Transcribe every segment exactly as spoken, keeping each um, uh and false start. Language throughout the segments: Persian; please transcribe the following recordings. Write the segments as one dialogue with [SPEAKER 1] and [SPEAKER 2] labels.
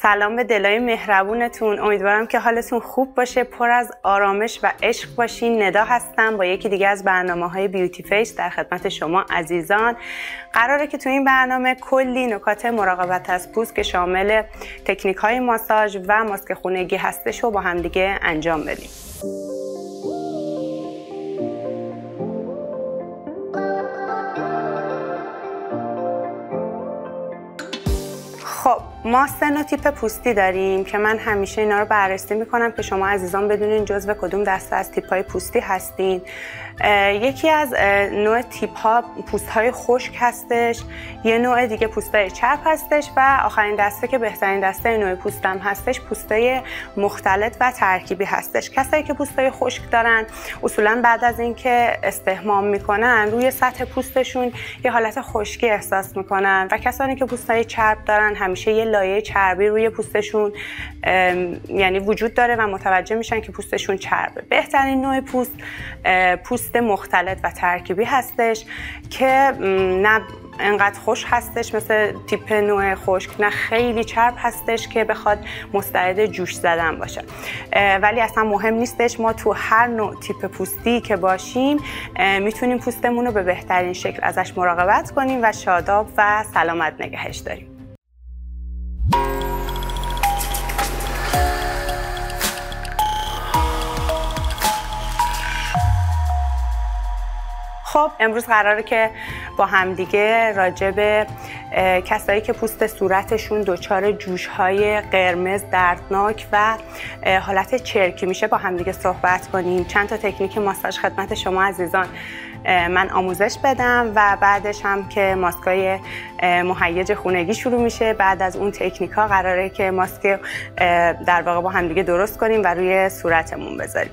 [SPEAKER 1] سلام به دلای مهربونتون. امیدوارم که حالتون خوب باشه، پر از آرامش و عشق باشین. ندا هستم با یکی دیگه از برنامه‌های بیوتی فیس در خدمت شما عزیزان. قراره که تو این برنامه کلی نکات مراقبت از پوست که شامل تکنیک‌های ماساژ و ماسک خونگی هستش رو با هم دیگه انجام بدیم. خب ما سه نوع تیپ پوستی داریم که من همیشه اینا رو بررسی میکنم که شما عزیزان بدونین جزو کدوم دسته از تیپ های پوستی هستین. یکی از نوع تیپ ها پوست های خشک هستش، یه نوع دیگه پوست های چرب هستش و آخرین دسته که بهترین دسته نوع پوست هم هستش پوست های مختلط و ترکیبی هستش. کسایی که پوست های خشک دارن اصولا بعد از اینکه استحمام میکنن روی سطح پوستشون یه حالت خشکی احساس میکنن و کسانی که پوست های چرب دارن همیشه یه لایه چربی روی پوستشون یعنی وجود داره و متوجه میشن که پوستشون چربه. بهترین نوع پوست پوست مختلط و ترکیبی هستش که نه انقدر خشک هستش مثل تیپ نوع خشک، نه خیلی چرب هستش که بخواد مستعد جوش زدن باشه. ولی اصلا مهم نیستش، ما تو هر نوع تیپ پوستی که باشیم میتونیم پوستمون رو به بهترین شکل ازش مراقبت کنیم و شاداب و سلامت نگهش داریم. خب امروز قراره که با همدیگه راجع به کسایی که پوست صورتشون دچار جوش‌های قرمز دردناک و حالت چرکی میشه با همدیگه صحبت کنیم. چند تا تکنیک ماساژ خدمت شما عزیزان من آموزش بدم و بعدش هم که ماسکای مهیج خونگی شروع میشه. بعد از اون تکنیک ها قراره که ماسک در واقع با همدیگه درست کنیم و روی صورتمون بذاریم.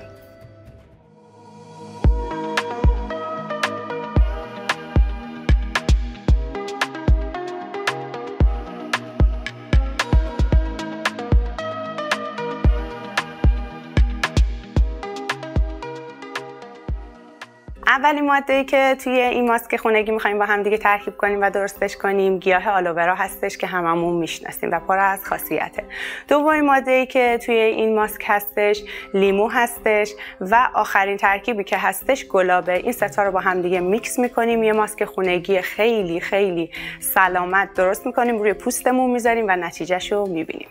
[SPEAKER 1] اولین ماده‌ای که توی این ماسک خونگی می‌خوایم با هم دیگه ترکیب کنیم و درستش کنیم گیاه آلوورا هستش که هممون میشناسیم و پر از خاصیته. دومین ماده‌ای که توی این ماسک هستش لیمو هستش و آخرین ترکیبی که هستش گلابه. این سه تا رو با هم دیگه میکس می‌کنیم، یه ماسک خونگی خیلی خیلی سلامت درست می‌کنیم، روی پوستمون می‌ذاریم و نتیجه‌شو می‌بینیم.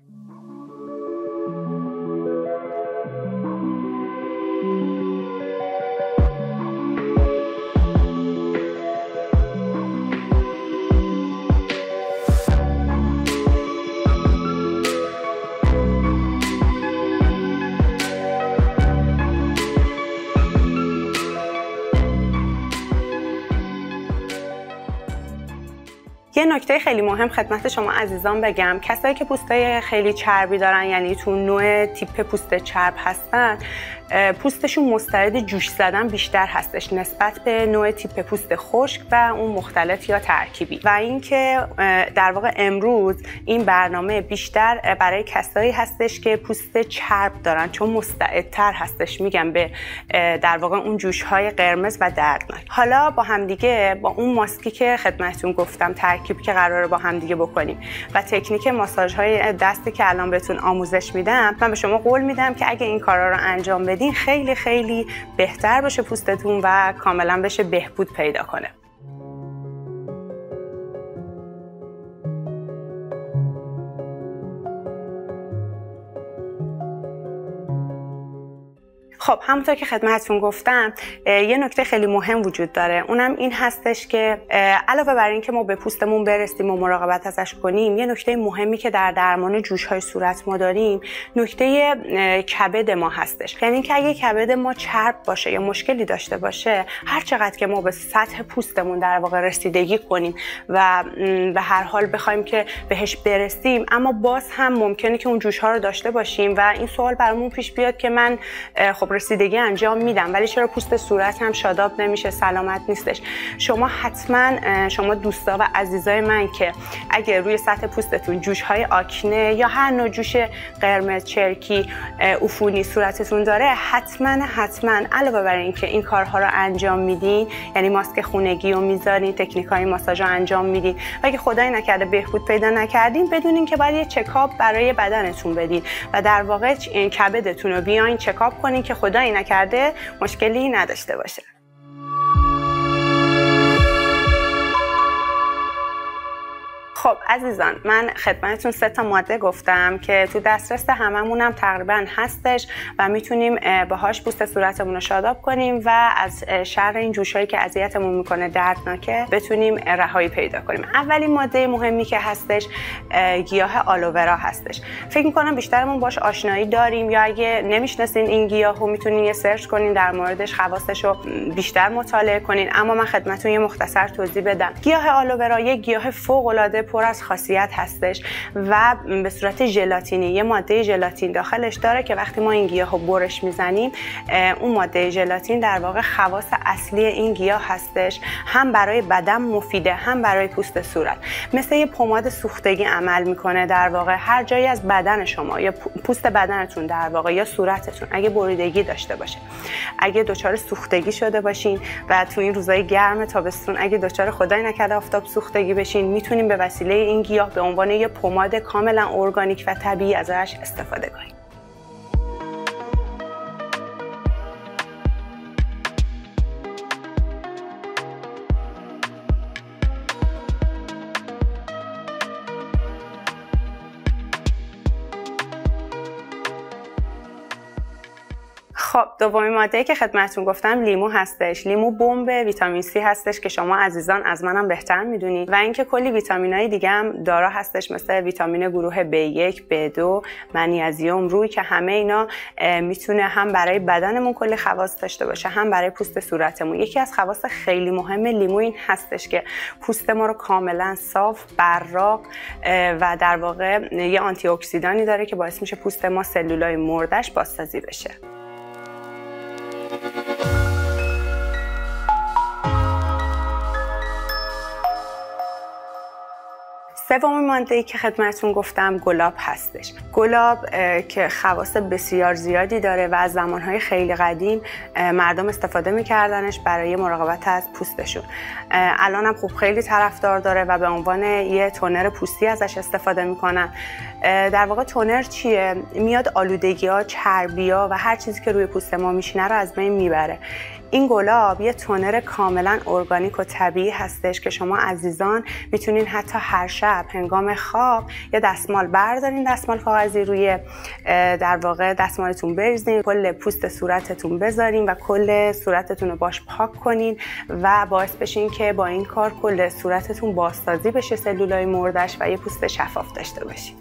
[SPEAKER 1] یه نکته خیلی مهم خدمت شما عزیزان بگم، کسایی که پوستای خیلی چربی دارن یعنی تو نوع تیپ پوست چرب هستن پوستشون مستعد جوش زدن بیشتر هستش نسبت به نوع تیپ پوست خشک و اون مختلط یا ترکیبی. و اینکه در واقع امروز این برنامه بیشتر برای کسایی هستش که پوست چرب دارن چون مستعدتر هستش میگم به در واقع اون جوش‌های قرمز و دردناک. حالا با هم دیگه با اون ماسکی که خدمتتون گفتم ترکیبی که قراره با هم دیگه بکنیم و تکنیک ماساژهای دستی که الان بهتون آموزش میدم، من به شما قول میدم که اگه این کارا رو انجام بدین خیلی خیلی بهتر باشه پوستتون و کاملا بشه بهبود پیدا کنه. خب همونطور که خدمتتون گفتم یه نکته خیلی مهم وجود داره، اونم این هستش که علاوه بر این که ما به پوستمون برسیم و مراقبت ازش کنیم، یه نکته مهمی که در درمان جوش‌های صورت ما داریم نکته کبد ما هستش. یعنی که اگه کبد ما چرب باشه یا مشکلی داشته باشه، هر چقدر که ما به سطح پوستمون در واقع رسیدگی کنیم و به هر حال بخوایم که بهش برسیم، اما باز هم ممکنه که اون جوش‌ها رو داشته باشیم و این سوال برامون پیش بیاد که من خب رسیدگی انجام میدم ولی چرا پوست صورت هم شاداب نمیشه، سلامت نیستش؟ شما حتما شما دوستا و عزیزای من که اگه روی سطح پوستتون جوش‌های آکنه یا هر نوع جوش قرمز، چرکی، عفونی صورتتون داره، حتما حتما علاوه بر اینکه این کارها رو انجام میدین، یعنی ماسک خونگی رو میذارین، تکنیک‌های ماساژ رو انجام میدین و اگه خدای نکرده بهبود پیدا نکردین، بدونین که باید یه چکاپ برای بدنتون بدین و در واقع کبدتون رو بیاین چکاپ کنین که خدای نکرده مشکلی نداشته باشه. خب عزیزان، من خدمتتون سه تا ماده گفتم که تو دسترس هممونم تقریبا هستش و میتونیم باهاش پوست صورتمون رو شاداب کنیم و از شر این جوشایی که اذیتمون میکنه دردناکه بتونیم رهایی پیدا کنیم. اولین ماده مهمی که هستش گیاه آلوورا هستش. فکر میکنم بیشترمون باش آشنایی داریم یا اگه نمیشناسین این گیاهو میتونین یه سرچ کنین در موردش، خواصش رو بیشتر مطالعه کنین، اما من خدمتتون یه مختصر توضیح بدم. گیاه آلوورا یک گیاه فوق العاده پر از خاصیت هستش و به صورت ژلاتینی یه ماده ژلاتین داخلش داره که وقتی ما این گیاهو برش میزنیم اون ماده ژلاتین در واقع خواص اصلی این گیاه هستش، هم برای بدن مفیده هم برای پوست صورت. مثل یه پماد سوختگی عمل میکنه در واقع هر جایی از بدن شما یا پوست بدنتون در واقع یا صورتتون اگه بریدگی داشته باشه، اگه دچار سوختگی شده باشین و تو این روزای گرم تابستون اگه دچار خدای نکرده آفتاب سوختگی بشین، میتونیم به وسیله این گیاه به عنوان یه پماد کاملا ارگانیک و طبیعی ازش استفاده کنیم. خب دومین ماده که خدمتتون گفتم لیمو هستش. لیمو بمب ویتامین سی هستش که شما عزیزان از منم بهتر میدونید و اینکه کلی ویتامینای دیگه هم دارا هستش، مثل ویتامین گروه بی یک، بی دو، منیزیم، روی، که همه اینا میتونه هم برای بدنمون کلی خواص داشته باشه هم برای پوست صورتمون. یکی از خواص خیلی مهم لیمو این هستش که پوست ما رو کاملا صاف، براق و در واقع یه آنتی اکسیدانی داره که باعث میشه پوست ما سلولای مرده‌اش بازسازی بشه. سومین ماده‌ای که خدمتتون گفتم گلاب هستش. گلاب که خواص بسیار زیادی داره و از زمانهای خیلی قدیم مردم استفاده میکردنش برای مراقبت از پوستشون. الان هم خوب خیلی طرفدار داره و به عنوان یه تونر پوستی ازش استفاده میکنن. در واقع تونر چیه؟ میاد آلودگی‌ها، چربی‌ها و هر چیزی که روی پوست ما میشینه رو از بین میبره. این گلاب یه تونر کاملا ارگانیک و طبیعی هستش که شما عزیزان میتونین حتی هر شب هنگام خواب یه دستمال بردارین، دستمال کاغذی روی در واقع دستمالتون بریزین، کل پوست صورتتون بذارین و کل صورتتون رو باش پاک کنین و باعث بشین که با این کار کل صورتتون بازسازی بشه، سلولای مرده‌اش، و یه پوست شفاف داشته باشین.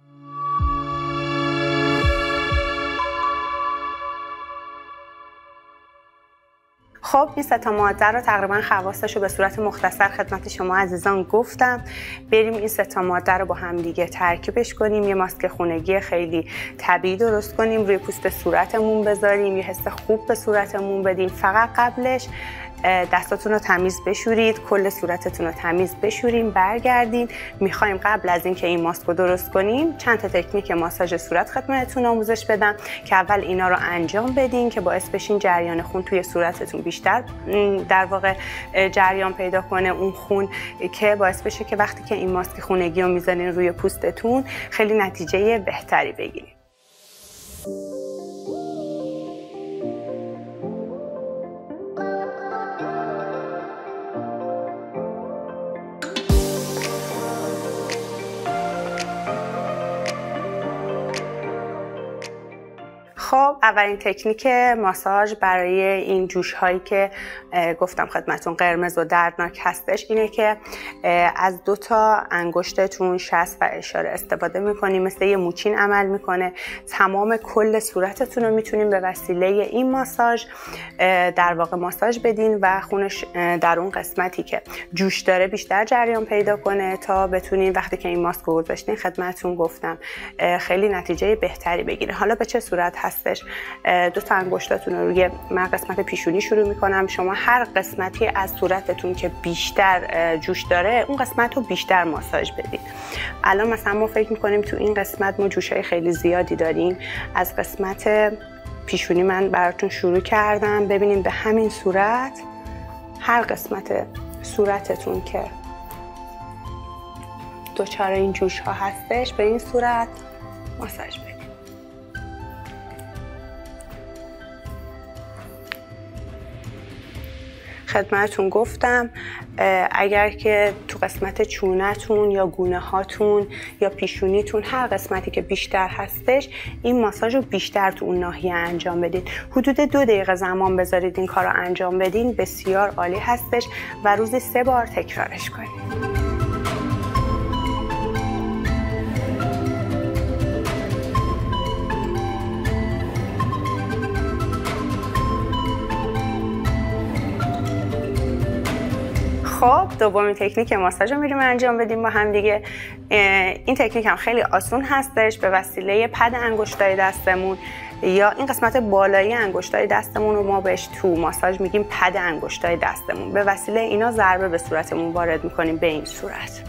[SPEAKER 1] خب این سه تا ماده رو تقریبا خواصش رو به صورت مختصر خدمت شما عزیزان گفتم. بریم این سه تا ماده رو با هم دیگه ترکیبش کنیم، یه ماسک خونگی خیلی طبیعی درست کنیم، روی پوست صورتمون بذاریم، یه حس خوب به صورتمون بدیم. فقط قبلش دستاتون رو تمیز بشورید، کل صورتتون رو تمیز بشوریم، برگردین. میخوایم قبل از اینکه این ماسک رو درست کنیم چند تا تکنیک ماساژ صورت خدمتتون آموزش بدم که اول اینا رو انجام بدین که باعث بشین جریان خون توی صورتتون بیشتر در واقع جریان پیدا کنه، اون خون که باعث بشه که وقتی که این ماسک خونگی رو میزنین روی پوستتون خیلی نتیجه بهتری بگیرید. خب اولین تکنیک ماساژ برای این جوش هایی که گفتم خدمتون قرمز و دردناک هستش اینه که از دو تا انگشتتون شست و اشاره استفاده میکنیم، مثل یه موچین عمل میکنه. تمام کل صورتتون رو میتونیم به وسیله این ماساژ در واقع ماساژ بدین و خونش در اون قسمتی که جوش داره بیشتر جریان پیدا کنه تا بتونین وقتی که این ماسک رو گذاشتین خدمتون گفتم خیلی نتیجه بهتری بگیره. حالا به چه صورت هست هستش. دو تا انگشتاتون رو روی من قسمت پیشونی شروع میکنم. شما هر قسمتی از صورتتون که بیشتر جوش داره اون قسمت رو بیشتر ماساژ بدید. الان مثلا ما فکر میکنیم تو این قسمت ما جوشای خیلی زیادی داریم. از قسمت پیشونی من براتون شروع کردم. ببینید به همین صورت هر قسمت صورتتون که دچار این جوش ها هستش به این صورت ماساژ بدید. خدمتتون گفتم اگر که تو قسمت چونتون یا گونه هاتون یا پیشونیتون هر قسمتی که بیشتر هستش این ماساژ رو بیشتر تو اون ناحیه انجام بدید. حدود دو دقیقه زمان بذارید این کار رو انجام بدین، بسیار عالی هستش و روزی سه بار تکرارش کنید. خب دومین تکنیک ماساژ رو میریم انجام بدیم با هم دیگه. این تکنیک هم خیلی آسون هستش. به وسیله پد انگشتای دستمون یا این قسمت بالایی انگشتای دستمون رو ما بهش تو ماساژ میگیم پد انگشتای دستمون. به وسیله اینا ضربه به صورتمون وارد میکنیم به این صورت.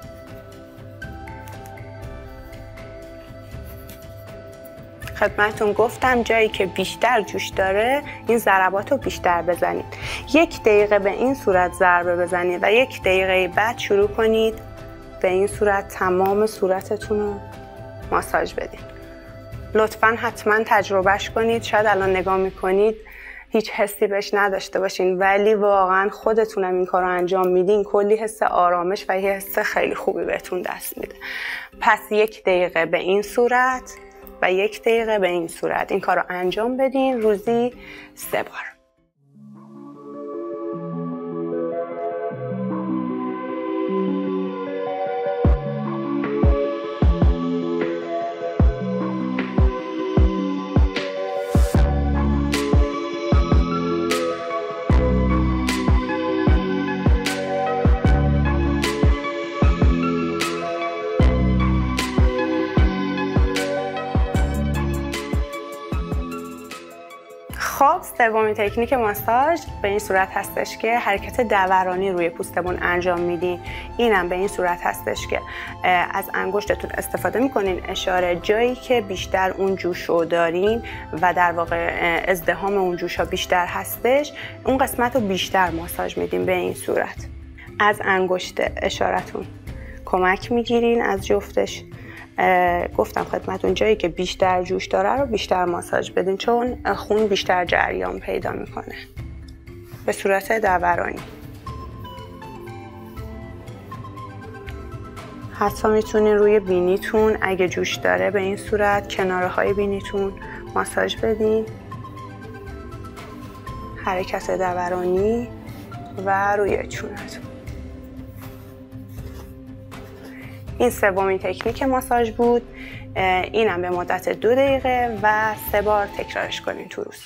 [SPEAKER 1] خدمتتون گفتم جایی که بیشتر جوش داره این ضربات رو بیشتر بزنید. یک دقیقه به این صورت ضربه بزنید و یک دقیقه بعد شروع کنید به این صورت تمام صورتتون رو ماساژ بدید. لطفاً حتما تجربهش کنید. شاید الان نگاه میکنید هیچ حسی بهش نداشته باشین ولی واقعا خودتونم این کار رو انجام میدین کلی حس آرامش و یه حس خیلی خوبی بهتون دست میده. پس یک دقیقه به این صورت و یک دقیقه به این صورت این کار رو انجام بدین روزی سه بار. خب سومین تکنیک ماساژ به این صورت هستش که حرکت دورانی روی پوستمون انجام میدین. اینم به این صورت هستش که از انگشتتون استفاده میکنین اشاره جایی که بیشتر اون جوشو دارین و در واقع ازدحام اون جوشا بیشتر هستش اون قسمت رو بیشتر ماساژ میدین به این صورت. از انگشت اشارتون کمک میگیرین از جفتش. گفتم خدمتون جایی که بیشتر جوش داره رو بیشتر ماساژ بدین چون خون بیشتر جریان پیدا میکنه به صورت دورانی. حتی میتونین روی بینیتون اگه جوش داره به این صورت کناره های بینیتون ماساژ بدین. حرکت دورانی و روی چونتون. این سومین تکنیک ماساژ بود. اینم به مدت دو دقیقه و سه بار تکرارش کنین تو روز.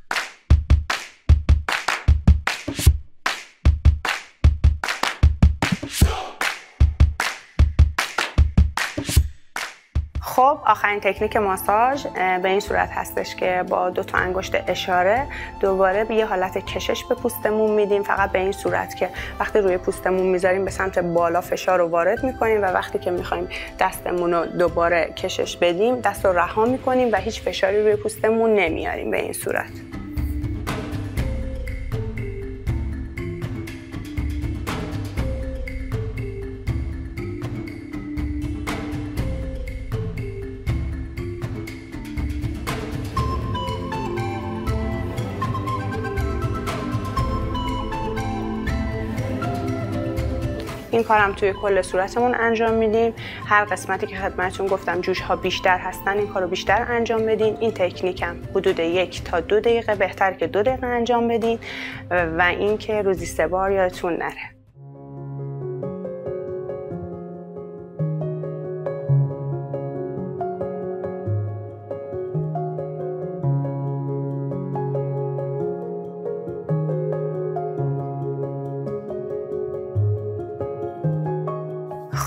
[SPEAKER 1] خب آخرین تکنیک ماساژ به این صورت هستش که با دو تا انگشت اشاره دوباره به یه حالت کشش به پوستمون میدیم. فقط به این صورت که وقتی روی پوستمون میذاریم به سمت بالا فشار رو وارد میکنیم و وقتی که میخوایم دستمون رو دوباره کشش بدیم دست رو رها میکنیم و هیچ فشاری روی پوستمون نمیاریم به این صورت. این کارم توی کل صورتمون انجام میدیم. هر قسمتی که خدمتتون گفتم جوش ها بیشتر هستن این کارو بیشتر انجام بدین. این تکنیکم حدود یک تا دو دقیقه، بهتر که دو دقیقه انجام بدین و این که روزی سه بار یادتون نره.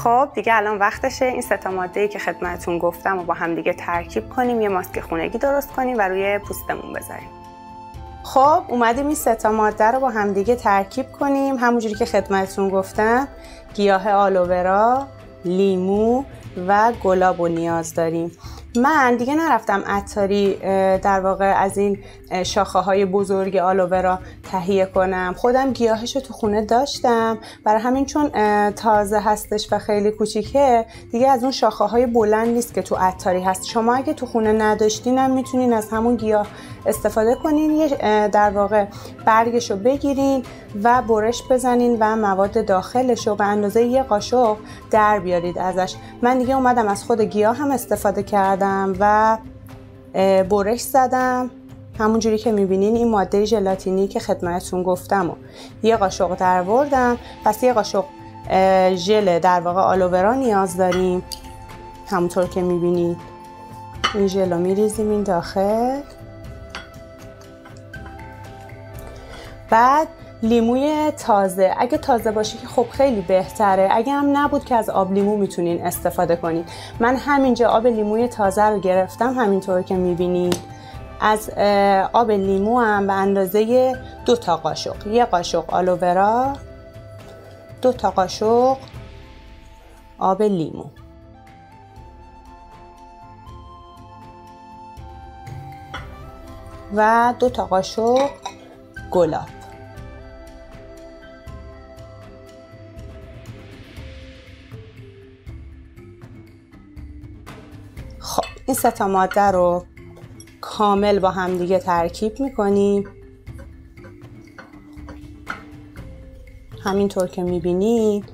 [SPEAKER 1] خب دیگه الان وقتشه این سه تا ماده‌ای که خدمتتون گفتم و با هم دیگه ترکیب کنیم، یه ماسک خونگی درست کنیم و روی پوستمون بذاریم. خب اومدیم این سه تا ماده رو با هم دیگه ترکیب کنیم. همونجوری که خدمتتون گفتم گیاه آلوورا، لیمو و گلاب رو نیاز داریم. من دیگه نرفتم عطاری در واقع از این شاخه های بزرگ آلوورا تهیه کنم، خودم گیاهش رو تو خونه داشتم، برای همین چون تازه هستش و خیلی کوچیکه دیگه از اون شاخه های بلند نیست که تو عطاری هست. شما اگه تو خونه نداشتین هم میتونین از همون گیاه استفاده کنین، یه در واقع برگش رو بگیرین و برش بزنین و مواد داخلش رو به اندازه یه قاشق در بیارید ازش. من دیگه اومدم از خود گیاه هم استفاده کردم و برش زدم، همونجوری که میبینین این ماده ژلاتینی که خدمتتون گفتم و یه قاشق در بردم. پس یه قاشق ژل در واقع آلوورا نیاز داریم، همونطور که میبینید این ژل رو میریزیم این داخل. بعد لیموی تازه، اگه تازه باشه که خب خیلی بهتره، اگه هم نبود که از آب لیمو میتونین استفاده کنین. من همینجا آب لیموی تازه رو گرفتم همینطور که میبینید. از آب لیمو هم به اندازه دو تا قاشق، یه قاشق آلوورا، دو تا قاشق آب لیمو. و دو تا قاشق گلاب. خب این سه تا ماده رو کامل با هم دیگه ترکیب میکنیم. همینطور که میبینید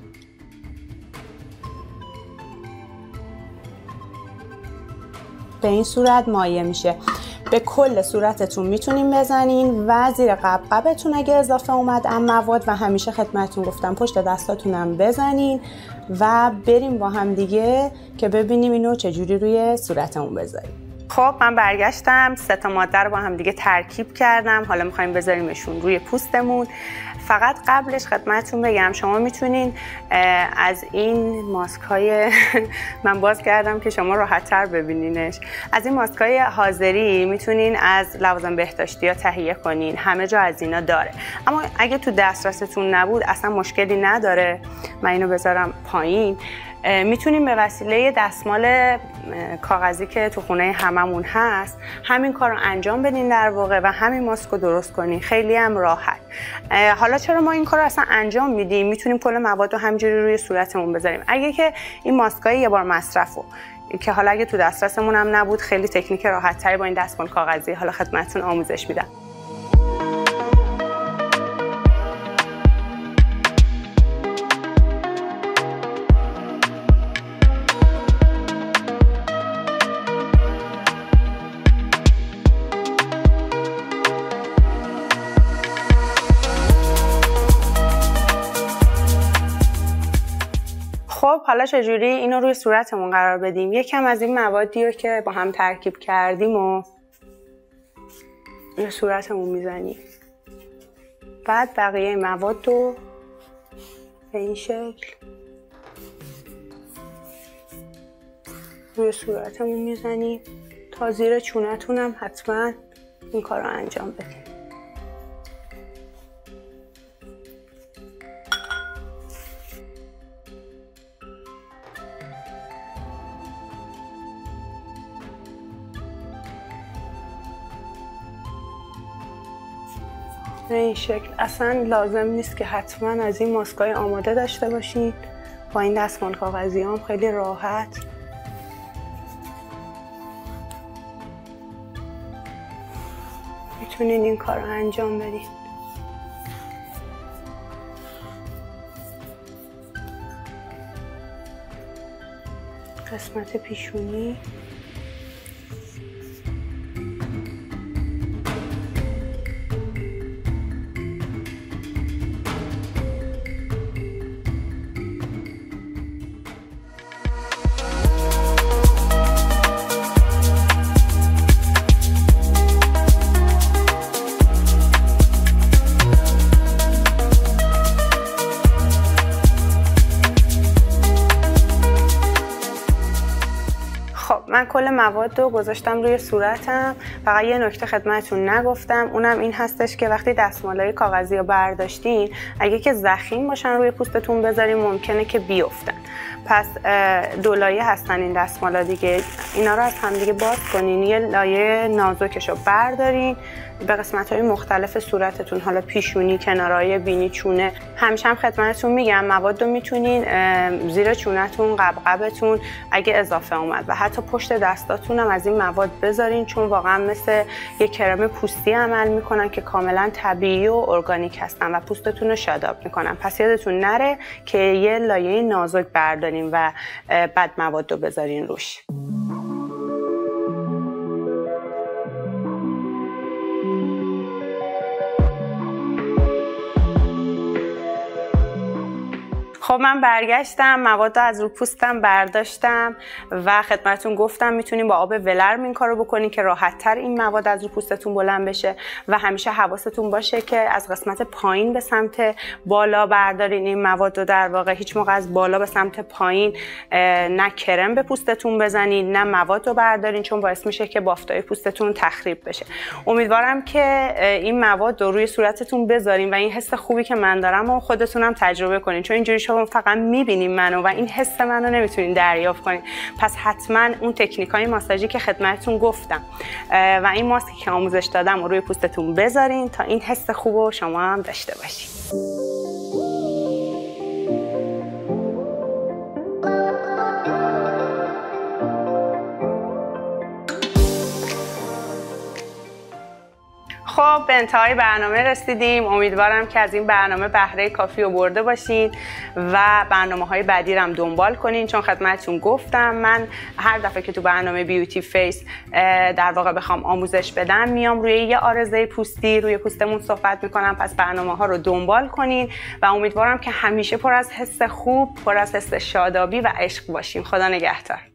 [SPEAKER 1] به این صورت مایع میشه. به کل صورتتون میتونین بزنین و زیر قبقبتون اگه اضافه اومد ام مواد و همیشه خدمتتون گفتم پشت دستاتونم بزنین و بریم با هم دیگه که ببینیم اینو چجوری روی صورتمون بذاریم. خب من برگشتم، سه تا ماده رو با هم دیگه ترکیب کردم، حالا میخوایم بذاریمشون روی پوستمون. فقط قبلش خدمتتون بگم شما میتونین از این ماسک های من باز کردم که شما راحت تر ببینینش، از این ماسک های حاضری میتونین از لوازم بهداشتی ها تهیه کنین، همه جا از اینا داره. اما اگه تو دسترستون نبود اصلا مشکلی نداره، من اینو بذارم پایین. میتونیم به وسیله دستمال کاغذی که تو خونه هممون هست همین کار رو انجام بدین در واقع و همین ماسک رو درست کنین، خیلی هم راحت. حالا چرا ما این کار رو اصلا انجام میدیم؟ میتونیم کل مواد رو همینجوری روی صورتمون بذاریم. اگه که این ماسکای یه بار مصرف رو که حالا اگه تو دسترسمون هم نبود خیلی تکنیک راحت تری با این دستمال کاغذی حالا خدمتتون آموزش میدم. خب حالا چجوری اینو روی صورتمون قرار بدیم؟ یکم از این موادی رو که با هم ترکیب کردیم و روی صورتمون میزنیم. بعد بقیه مواد رو به این شکل روی صورتمون میزنیم. تا زیر چونتون هم حتما این کار رو انجام بدیم. به این شکل. اصلا لازم نیست که حتما از این ماسکای آماده داشته باشین، با این دستمال کاغذی هم خیلی راحت میتونین این کار رو انجام بدین. قسمت پیشونی من کل مواد رو گذاشتم روی صورتم. فقط یه نکته خدمتتون نگفتم، اونم این هستش که وقتی دستمالای کاغذی رو برداشتین اگه که ضخیم باشن روی پوستتون بذارین ممکنه که بیفتن. پس دو لایه هستن این دستمالا دیگه، اینا رو از هم دیگه باز کنین، یه لایه نازکش رو بردارین به قسمت‌های مختلف صورتتون، حالا پیشونی، کنارهای بینی، چونه. همیشه هم خدمتتون میگم مواد رو میتونین زیر چونتون، قبقبتون اگه اضافه اومد و حتی پشت دستاتون هم از این مواد بذارین، چون واقعا مثل یه کرم پوستی عمل میکنن که کاملا طبیعی و ارگانیک هستن و پوستتون رو شاداب میکنن. پس یادتون نره که یه لایه نازک بردارین و بعد مواد رو بذارین روش. خب من برگشتم، مواد رو از رو پوستم برداشتم و خدمتتون گفتم میتونین با آب ولرم این کارو بکنین که راحت تر این مواد از رو پوستتون بلند بشه و همیشه حواستون باشه که از قسمت پایین به سمت بالا بردارین این مواد رو. در واقع هیچ موقع از بالا به سمت پایین نه کرم به پوستتون بزنین نه مواد رو بردارین، چون باعث میشه که بافتای پوستتون تخریب بشه. امیدوارم که این مواد رو روی صورتتون بذارین و این حس خوبی که من دارم و خودتون هم تجربه کنین، چون اینجوری شما فقط میبینین منو و این حس منو نمیتونین دریافت کنین. پس حتما اون تکنیکای ماساژی که خدمتتون گفتم و این ماسکی که آموزش دادم رو روی پوستتون بذارین تا این حس خوب رو شما هم داشته باشین. خب به انتهای برنامه رسیدیم. امیدوارم که از این برنامه بهره کافی رو برده باشین و برنامه‌های بعدی رو هم دنبال کنین، چون خدمتتون گفتم من هر دفعه که تو برنامه بیوتی فیس در واقع بخوام آموزش بدم میام روی یه آرزه پوستی روی پوستمون صحبت میکنم. پس برنامه‌ها رو دنبال کنین و امیدوارم که همیشه پر از حس خوب، پر از حس شادابی و عشق باشین. خدا نگهدار.